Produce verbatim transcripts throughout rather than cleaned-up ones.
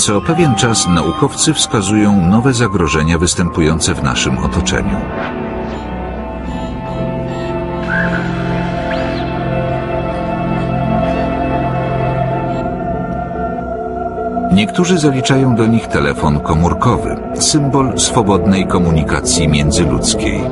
Co pewien czas naukowcy wskazują nowe zagrożenia występujące w naszym otoczeniu. Niektórzy zaliczają do nich telefon komórkowy, symbol swobodnej komunikacji międzyludzkiej.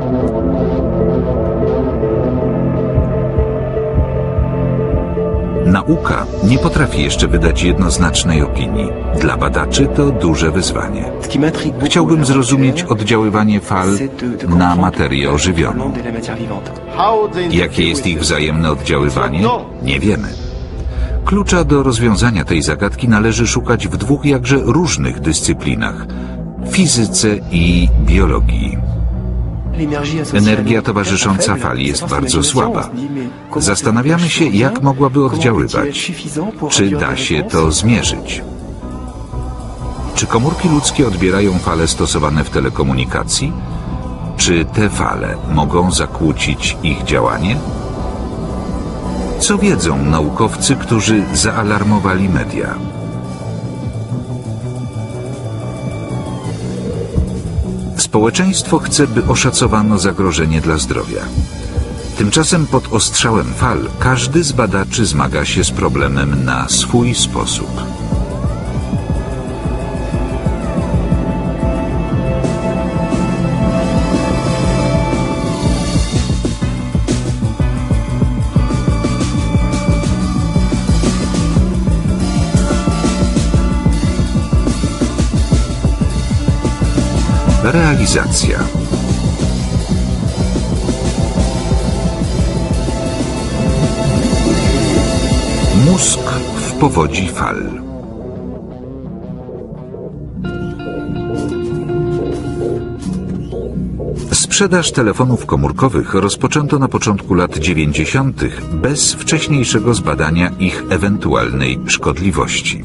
Nauka nie potrafi jeszcze wydać jednoznacznej opinii. Dla badaczy to duże wyzwanie. Chciałbym zrozumieć oddziaływanie fal na materię ożywioną. Jakie jest ich wzajemne oddziaływanie? Nie wiemy. Klucza do rozwiązania tej zagadki należy szukać w dwóch jakże różnych dyscyplinach – fizyce i biologii. Energia towarzysząca fali jest bardzo słaba. Zastanawiamy się, jak mogłaby oddziaływać. Czy da się to zmierzyć? Czy komórki ludzkie odbierają fale stosowane w telekomunikacji? Czy te fale mogą zakłócić ich działanie? Co wiedzą naukowcy, którzy zaalarmowali media? Społeczeństwo chce, by oszacowano zagrożenie dla zdrowia. Tymczasem pod ostrzałem fal każdy z badaczy zmaga się z problemem na swój sposób. Realizacja. Mózg w powodzi fal. Sprzedaż telefonów komórkowych rozpoczęto na początku lat dziewięćdziesiątych bez wcześniejszego zbadania ich ewentualnej szkodliwości.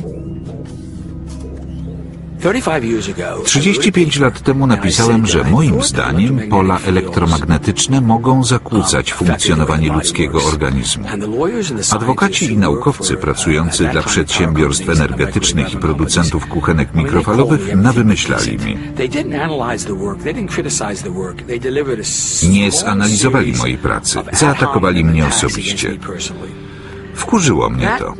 trzydzieści pięć lat temu napisałem, że moim zdaniem pola elektromagnetyczne mogą zakłócać funkcjonowanie ludzkiego organizmu. Adwokaci i naukowcy pracujący dla przedsiębiorstw energetycznych i producentów kuchenek mikrofalowych nawymyślali mi. Nie zanalizowali mojej pracy, zaatakowali mnie osobiście. Wkurzyło mnie to.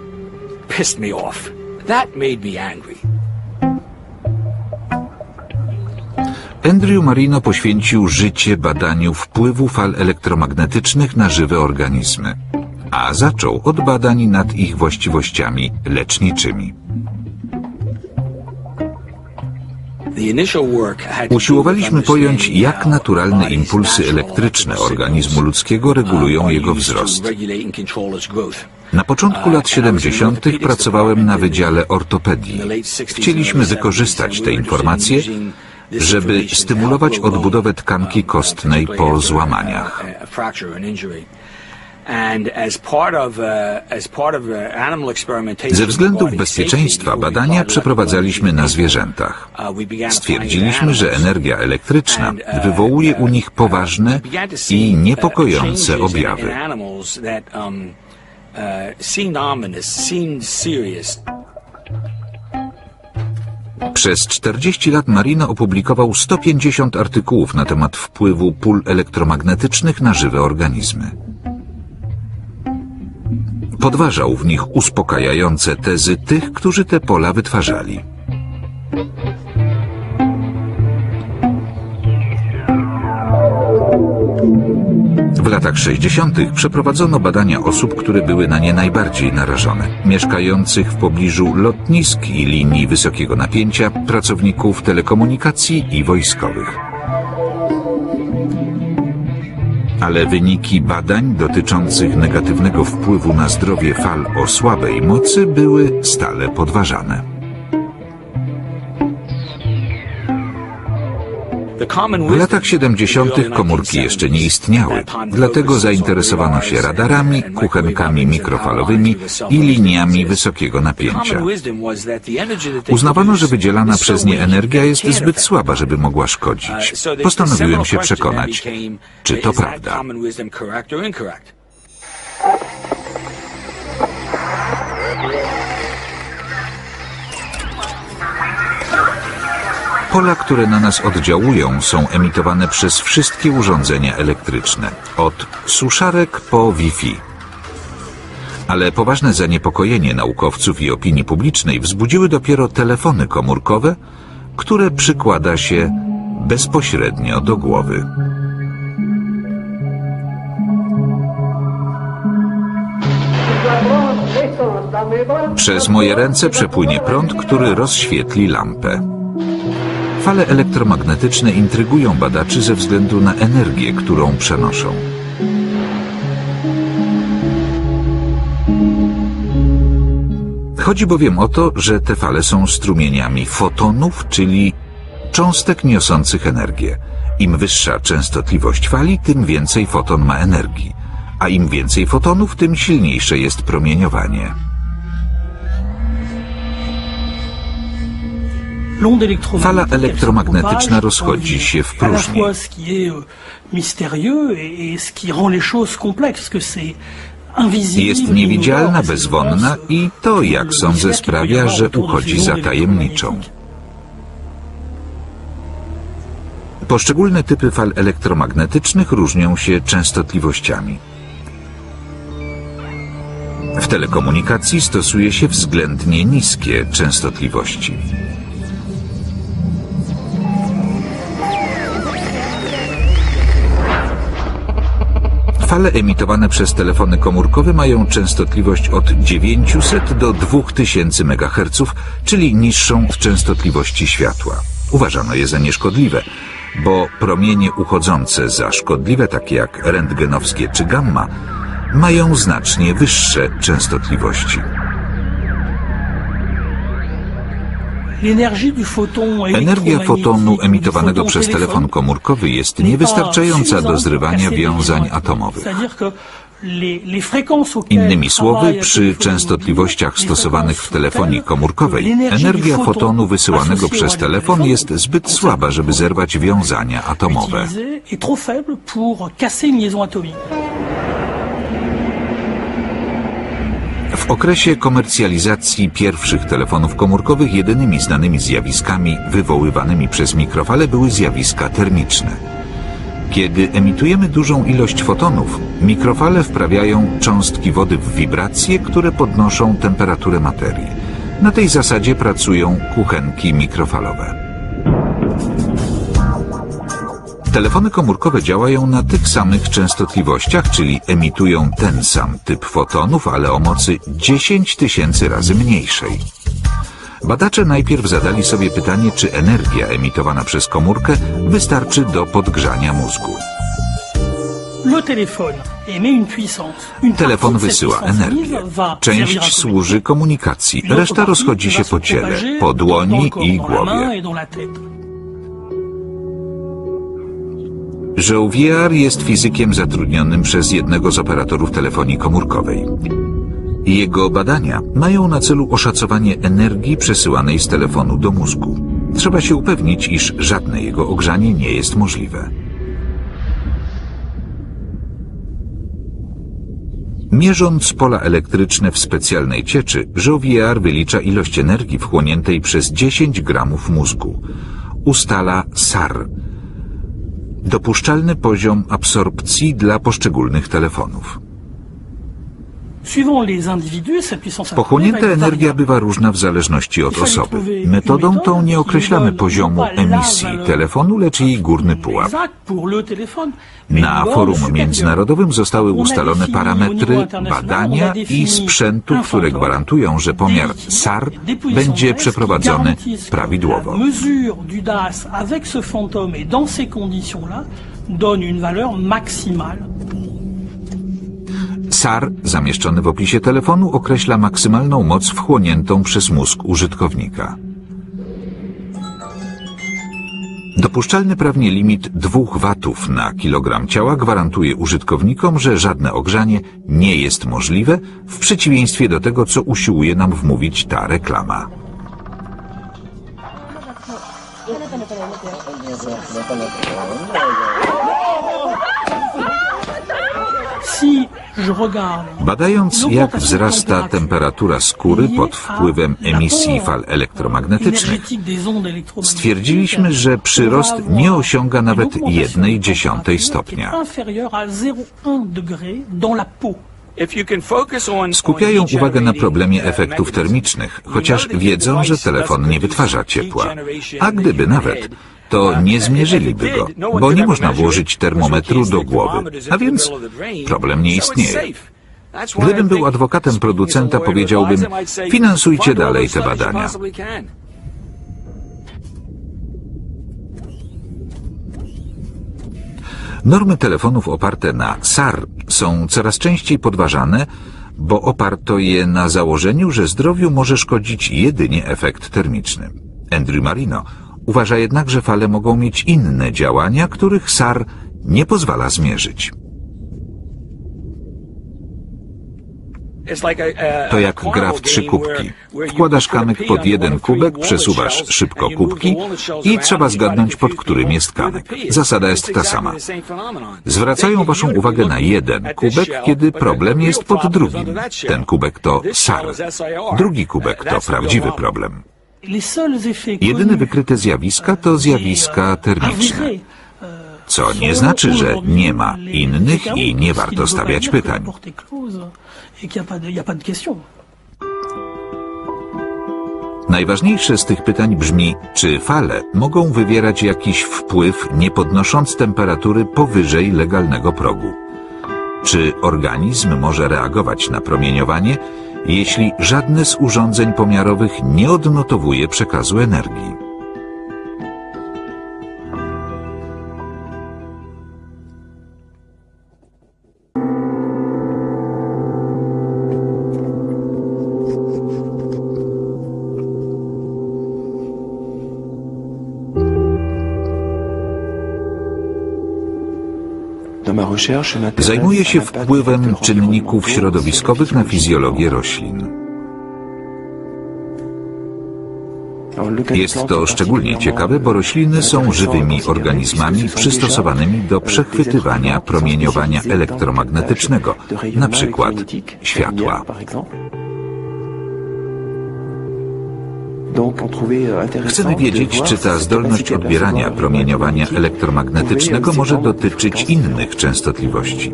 Andrew Marino poświęcił życie badaniu wpływu fal elektromagnetycznych na żywe organizmy, a zaczął od badań nad ich właściwościami leczniczymi. Usiłowaliśmy pojąć, jak naturalne impulsy elektryczne organizmu ludzkiego regulują jego wzrost. Na początku lat siedemdziesiątych pracowałem na Wydziale Ortopedii. Chcieliśmy wykorzystać te informacje, żeby stymulować odbudowę tkanki kostnej po złamaniach. Ze względów bezpieczeństwa badania przeprowadzaliśmy na zwierzętach. Stwierdziliśmy, że energia elektryczna wywołuje u nich poważne i niepokojące objawy. Przez czterdzieści lat Marino opublikował sto pięćdziesiąt artykułów na temat wpływu pól elektromagnetycznych na żywe organizmy. Podważał w nich uspokajające tezy tych, którzy te pola wytwarzali. W latach sześćdziesiątych przeprowadzono badania osób, które były na nie najbardziej narażone, mieszkających w pobliżu lotnisk i linii wysokiego napięcia, pracowników telekomunikacji i wojskowych. Ale wyniki badań dotyczących negatywnego wpływu na zdrowie fal o słabej mocy były stale podważane. W latach siedemdziesiątych komórki jeszcze nie istniały, dlatego zainteresowano się radarami, kuchenkami mikrofalowymi i liniami wysokiego napięcia. Uznawano, że wydzielana przez nie energia jest zbyt słaba, żeby mogła szkodzić. Postanowiłem się przekonać, czy to prawda. Pola, które na nas oddziałują, są emitowane przez wszystkie urządzenia elektryczne, od suszarek po Wi-Fi. Ale poważne zaniepokojenie naukowców i opinii publicznej wzbudziły dopiero telefony komórkowe, które przykłada się bezpośrednio do głowy. Przez moje ręce przepłynie prąd, który rozświetli lampę. Fale elektromagnetyczne intrygują badaczy ze względu na energię, którą przenoszą. Chodzi bowiem o to, że te fale są strumieniami fotonów, czyli cząstek niosących energię. Im wyższa częstotliwość fali, tym więcej foton ma energii, a im więcej fotonów, tym silniejsze jest promieniowanie. Fala elektromagnetyczna rozchodzi się w próżni. Jest niewidzialna, bezwonna i to, jak sądzę, sprawia, że uchodzi za tajemniczą. Poszczególne typy fal elektromagnetycznych różnią się częstotliwościami. W telekomunikacji stosuje się względnie niskie częstotliwości. Fale emitowane przez telefony komórkowe mają częstotliwość od dziewięciuset do dwóch tysięcy megaherców, czyli niższą od częstotliwości światła. Uważano je za nieszkodliwe, bo promienie uchodzące za szkodliwe, takie jak rentgenowskie czy gamma, mają znacznie wyższe częstotliwości. Energia fotonu emitowanego przez telefon komórkowy jest niewystarczająca do zrywania wiązań atomowych. Innymi słowy, przy częstotliwościach stosowanych w telefonii komórkowej energia fotonu wysyłanego przez telefon jest zbyt słaba, żeby zerwać wiązania atomowe. W okresie komercjalizacji pierwszych telefonów komórkowych jedynymi znanymi zjawiskami wywoływanymi przez mikrofale były zjawiska termiczne. Kiedy emitujemy dużą ilość fotonów, mikrofale wprawiają cząstki wody w wibracje, które podnoszą temperaturę materii. Na tej zasadzie pracują kuchenki mikrofalowe. Telefony komórkowe działają na tych samych częstotliwościach, czyli emitują ten sam typ fotonów, ale o mocy dziesięć tysięcy razy mniejszej. Badacze najpierw zadali sobie pytanie, czy energia emitowana przez komórkę wystarczy do podgrzania mózgu. Telefon wysyła energię. Część służy komunikacji, reszta rozchodzi się po ciele, po dłoni i głowie. Jouvier jest fizykiem zatrudnionym przez jednego z operatorów telefonii komórkowej. Jego badania mają na celu oszacowanie energii przesyłanej z telefonu do mózgu. Trzeba się upewnić, iż żadne jego ogrzanie nie jest możliwe. Mierząc pola elektryczne w specjalnej cieczy, Jouvier wylicza ilość energii wchłoniętej przez dziesięć gramów mózgu. Ustala S A R. Dopuszczalny poziom absorpcji dla poszczególnych telefonów. Pochłonięta energia bywa różna w zależności od osoby. Metodą tą nie określamy poziomu emisji telefonu, lecz jej górny pułap. Na forum międzynarodowym zostały ustalone parametry badania i sprzętu, które gwarantują, że pomiar S A R będzie przeprowadzony prawidłowo. S A R zamieszczony w opisie telefonu określa maksymalną moc wchłoniętą przez mózg użytkownika. Dopuszczalny prawnie limit dwóch watów na kilogram ciała gwarantuje użytkownikom, że żadne ogrzanie nie jest możliwe, w przeciwieństwie do tego, co usiłuje nam wmówić ta reklama. Badając, jak wzrasta temperatura skóry pod wpływem emisji fal elektromagnetycznych, stwierdziliśmy, że przyrost nie osiąga nawet jednej dziesiątej stopnia. Skupiają uwagę na problemie efektów termicznych, chociaż wiedzą, że telefon nie wytwarza ciepła. A gdyby nawet, to nie zmierzyliby go, bo nie można włożyć termometru do głowy, a więc problem nie istnieje. Gdybym był adwokatem producenta, powiedziałbym: finansujcie dalej te badania. Normy telefonów oparte na S A R są coraz częściej podważane, bo oparto je na założeniu, że zdrowiu może szkodzić jedynie efekt termiczny. Andrew Marino uważa jednak, że fale mogą mieć inne działania, których S A R nie pozwala zmierzyć. To jak gra w trzy kubki. Wkładasz kamyk pod jeden kubek, przesuwasz szybko kubki i trzeba zgadnąć, pod którym jest kamyk. Zasada jest ta sama. Zwracają waszą uwagę na jeden kubek, kiedy problem jest pod drugim. Ten kubek to S A R. Drugi kubek to prawdziwy problem. Jedyne wykryte zjawiska to zjawiska termiczne. Co nie znaczy, że nie ma innych i nie warto stawiać pytań. Najważniejsze z tych pytań brzmi, czy fale mogą wywierać jakiś wpływ, nie podnosząc temperatury powyżej legalnego progu? Czy organizm może reagować na promieniowanie, jeśli żadne z urządzeń pomiarowych nie odnotowuje przekazu energii? Zajmuję się wpływem czynników środowiskowych na fizjologię roślin. Jest to szczególnie ciekawe, bo rośliny są żywymi organizmami przystosowanymi do przechwytywania promieniowania elektromagnetycznego, na przykład światła. Chcemy wiedzieć, czy ta zdolność odbierania promieniowania elektromagnetycznego może dotyczyć innych częstotliwości.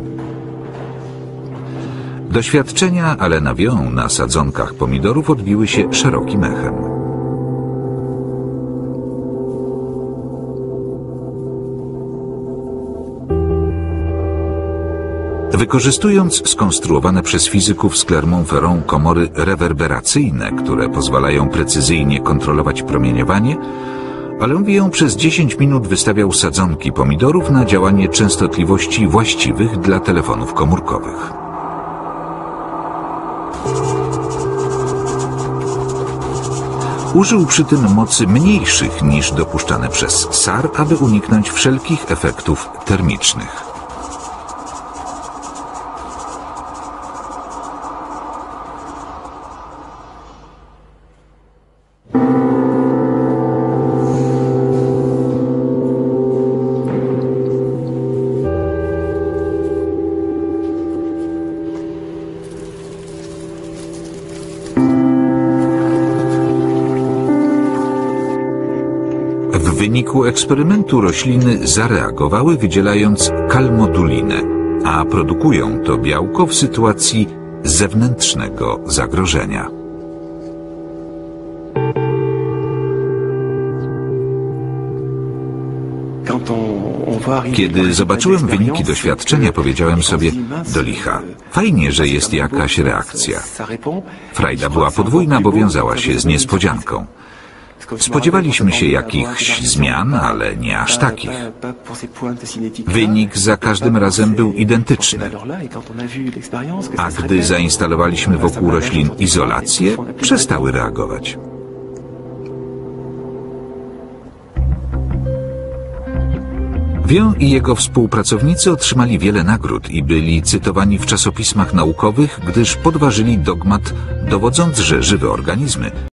Doświadczenia Alena Vion na sadzonkach pomidorów odbiły się szerokim echem. Wykorzystując skonstruowane przez fizyków z Clermont-Ferrand komory rewerberacyjne, które pozwalają precyzyjnie kontrolować promieniowanie, Alain Vion przez dziesięć minut wystawiał sadzonki pomidorów na działanie częstotliwości właściwych dla telefonów komórkowych. Użył przy tym mocy mniejszych niż dopuszczane przez S A R, aby uniknąć wszelkich efektów termicznych. W wyniku eksperymentu rośliny zareagowały, wydzielając kalmodulinę, a produkują to białko w sytuacji zewnętrznego zagrożenia. Kiedy zobaczyłem wyniki doświadczenia, powiedziałem sobie: do licha, fajnie, że jest jakaś reakcja. Frajda była podwójna, bo wiązała się z niespodzianką. Spodziewaliśmy się jakichś zmian, ale nie aż takich. Wynik za każdym razem był identyczny. A gdy zainstalowaliśmy wokół roślin izolację, przestały reagować. Vion i jego współpracownicy otrzymali wiele nagród i byli cytowani w czasopismach naukowych, gdyż podważyli dogmat, dowodząc, że żywe organizmy